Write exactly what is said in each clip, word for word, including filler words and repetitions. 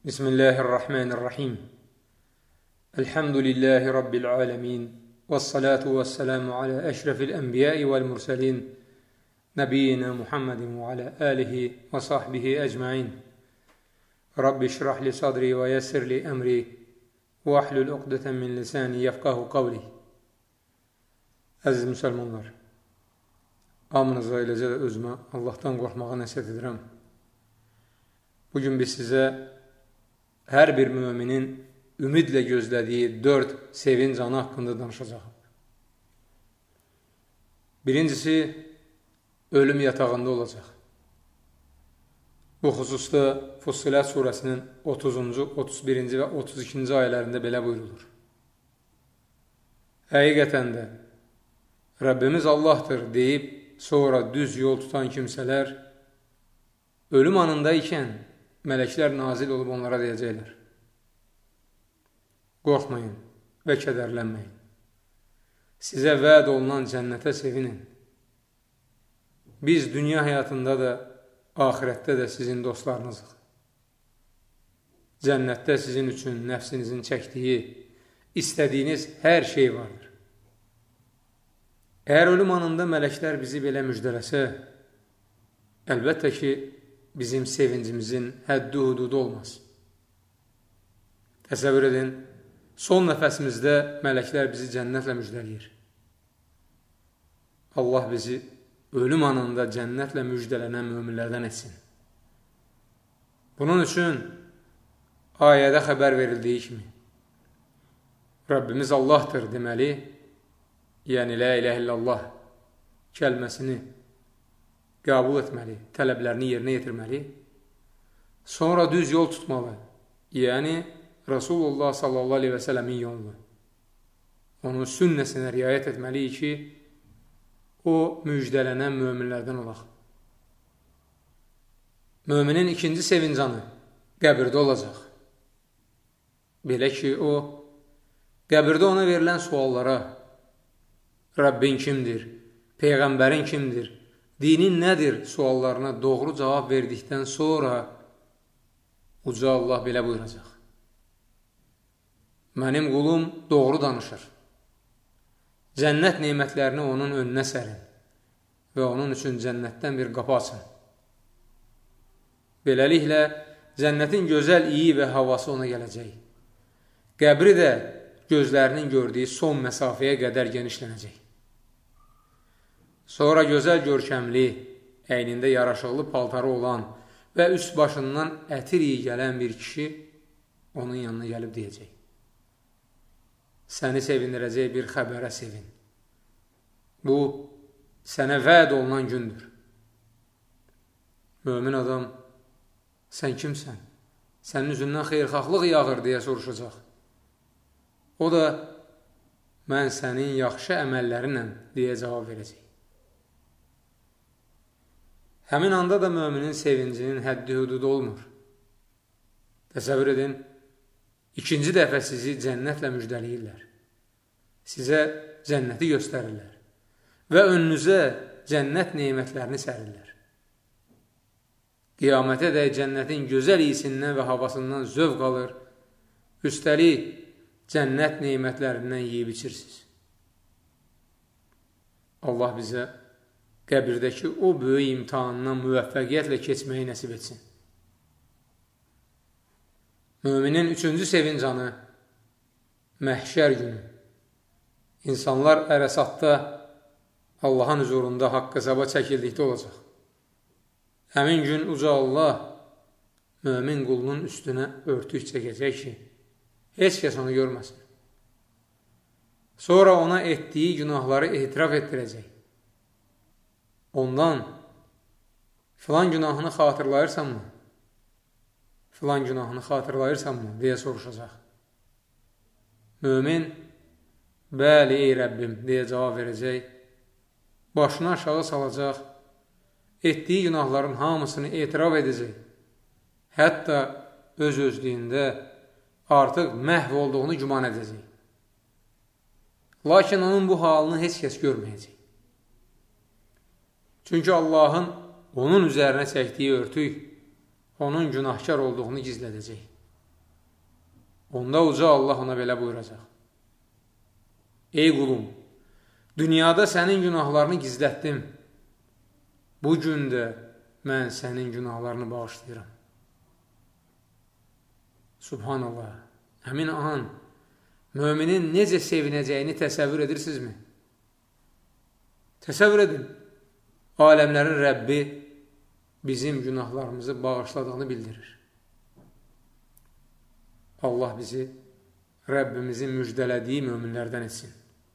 Bismillahirrahmanirrahim. Elhamdülillahi Rabbil alemin. Vessalatu vesselamu ala eşrefil enbiyai vel mursalin. Nebiyyina Muhammedin ve ala alihi ve sahbihi ecmain. Rabbi şrah li sadri ve yessir li emri. Ve ahlul uqdeten min lisani yefkahu kavli. Əziz müsəlmanlar, amınıza eləcə də özümə Allahdan qorxmağa nəsihət edirəm. Bugün biz sizə hər bir müminin ümidlə gözlədiyi dörd sevinc anı haqqında danışacaq. Birincisi, ölüm yatağında olacaq. Bu xüsusda Fussilat surəsinin otuzuncu, otuz birinci və otuz ikinci ayələrində belə buyurulur. Həqiqətən də Rəbbimiz Allahdır deyib, sonra düz yol tutan kimsələr ölüm anında ikən mələklər nazil olub onlara deyəcəklər: qorxmayın və kədərlənməyin. Sizə vəd olunan cənnətə sevinin. Biz dünya həyatında da, axirətdə də sizin dostlarınızıq. Cənnətdə sizin üçün nəfsinizin çəkdiyi, istədiyiniz hər şey vardır. Əgər ölüm anında mələklər bizi belə müjdələsə, əlbəttə ki, bizim sevincimizin həddi hududu olmaz. Təsəvvür edin, son nəfəsimizdə mələklər bizi cənnətlə müjdələyir. Allah bizi ölüm anında cənnətlə müjdələnən möminlərdən etsin. Bunun üçün ayədə xəbər verildiyi kimi Rəbbimiz Allahdır deməli, yəni la ilahe illallah kəlməsini qəbul etməli, tələblərini yerinə yetirməli, sonra düz yol tutmalı, yəni Rasulullah sallallahu aleyhi və sələmin yolunu, onun sünnəsinə riayət etməliyik ki, o müjdələnən möminlərdən olaq. Möminin ikinci sevincanı qəbirdə olacaq. Belə ki, o, qəbirdə ona verilən suallara, Rəbbin kimdir, Peyğəmbərin kimdir, dinin nədir suallarına doğru cavab verdikdən sonra uca Allah belə buyuracaq: mənim qulum doğru danışır. Cənnət nemətlərini onun önünə sərin və onun üçün cənnətdən bir qapı açın. Beləliklə, cənnətin gözəl iyi və havası ona gələcək. Qəbri də gözlərinin gördüyü son məsafəyə qədər genişlənəcək. Sonra gözəl görkəmli, əynində yaraşıqlı paltarı olan və üst başından ətir iyi gələn bir kişi onun yanına gəlib deyəcək: səni sevindirəcək bir xəbərə sevin. Bu, sənə vəd olunan gündür. Mömin adam, sən kimsən? Sənin üzündən xeyrxahlıq yağır deyə soruşacaq. O da, mən sənin yaxşı əməllərinəm deyə cavab verəcək. Həmin anda da möminin sevincinin həddi hududu olmur. Təsəvvür edin, ikinci dəfə sizi cənnətlə müjdələyirlər. Sizə cənnəti göstərirlər və önünüzə cənnət nemətlərini sərirlər. Qiyamətə də cənnətin gözəl iyisindən və havasından zövq alır, üstəlik cənnət nemətlərindən yeyib içirsiniz. Allah bizə qəbirdəki o böyük imtihandan müvəffəqiyyətlə keçməyi nəsib etsin. Müminin üçüncü sevincanı məhşər günü. İnsanlar ərəsatda Allahın huzurunda haqq hesaba çəkildikdə olacaq. Həmin gün uca Allah mömin qulunun üstünə örtük çəkəcək ki, heç kəs onu görməsin. Sonra ona etdiyi günahları etiraf etdirəcək. Ondan filan günahını xatırlayırsanmı? Filan günahını xatırlayırsanmı? deyə soruşacaq. Mömin, bəli ey Rəbbim deyə cavab verəcək. Başını aşağı salacaq, etdiyi günahların hamısını etiraf edəcək. Hətta öz özlüyündə artıq məhv olduğunu güman edəcək. Lakin onun bu halını heç kəs görməyəcək. Çünki Allahın onun üzərinə çəkdiyi örtük onun günahkar olduğunu gizlədəcək. Onda uca Allah ona belə buyuracaq. Ey qulum, dünyada sənin günahlarını gizlətdim. Bu gün də mən sənin günahlarını bağışlayıram. Subhanallah. Həmin an müminin necə sevinəcəyini təsəvvür edirsinizmi? Təsəvvür edin. Aləmlərin Rəbbi bizim günahlarımızı bağışladığını bildirir. Allah bizi Rəbbimizin müjdələdiyi möminlərdən etsin.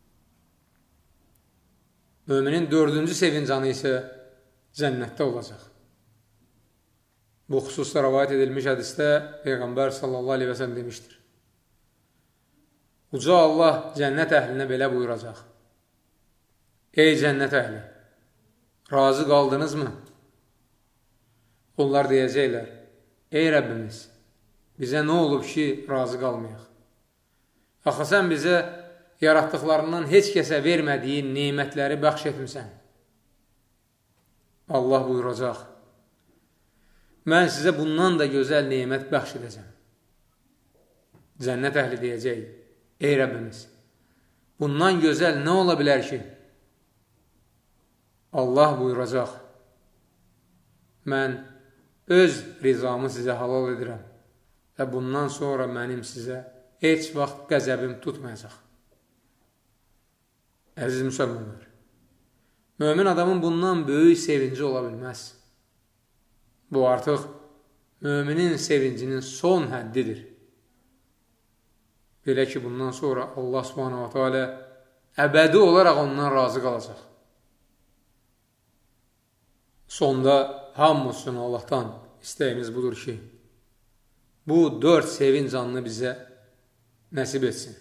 Müminin dördüncü sevincanı isə cənnətdə olacaq. Bu xüsusda rəvayət edilmiş hədisdə Peyğəmbər sallallahu aleyhi və səlləm demişdir. Uca Allah cənnət əhlinə belə buyuracaq. Ey cənnət əhli, razı qaldınızmı? Onlar deyəcəklər, ey Rəbbimiz, bizə nə olub ki, razı qalmayaq? Axı sən bizə yaratdıqlarından heç kəsə vermədiyin nemətləri bəxş etmirsən. Allah buyuracaq, mən sizə bundan da gözəl nemət bəxş edəcəm. Cənnət əhli deyəcək, ey Rəbbimiz, bundan gözəl nə ola bilər ki? Allah buyuracaq, mən öz rizamı sizə halal edirəm və bundan sonra mənim sizə heç vaxt qəzəbim tutmayacaq. Əziz müsəlmanlar, mömin adamın bundan böyük sevinci ola bilməz. Bu artıq müminin sevincinin son həddidir. Belə ki, bundan sonra Allah subhanahu wa ta'ala əbədi olaraq ondan razı qalacaq. Sonda hamısını Allahdan istəyimiz budur ki, bu dörd sevinc anını bizə nəsib etsin.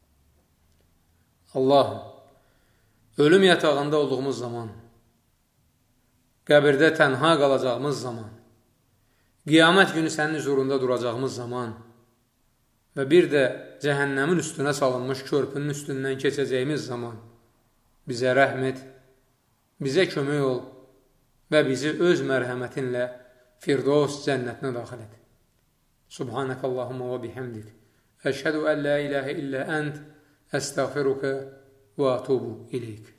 Allahım, ölüm yatağında olduğumuz zaman, qəbirdə tənha qalacağımız zaman, qiyamət günü sənin huzurunda duracağımız zaman və bir də cəhənnəmin üstünə salınmış körpünün üstündən keçəcəyimiz zaman bizə rəhm et, bizə kömək ol və bizi öz mərhəmətinlə Firdevs cənnətinə daxil et. Subhanəkallahumma və bihamdik. Əşhədu ən la ilahə illə ənt, əstəğfiruka və atubu ileyk.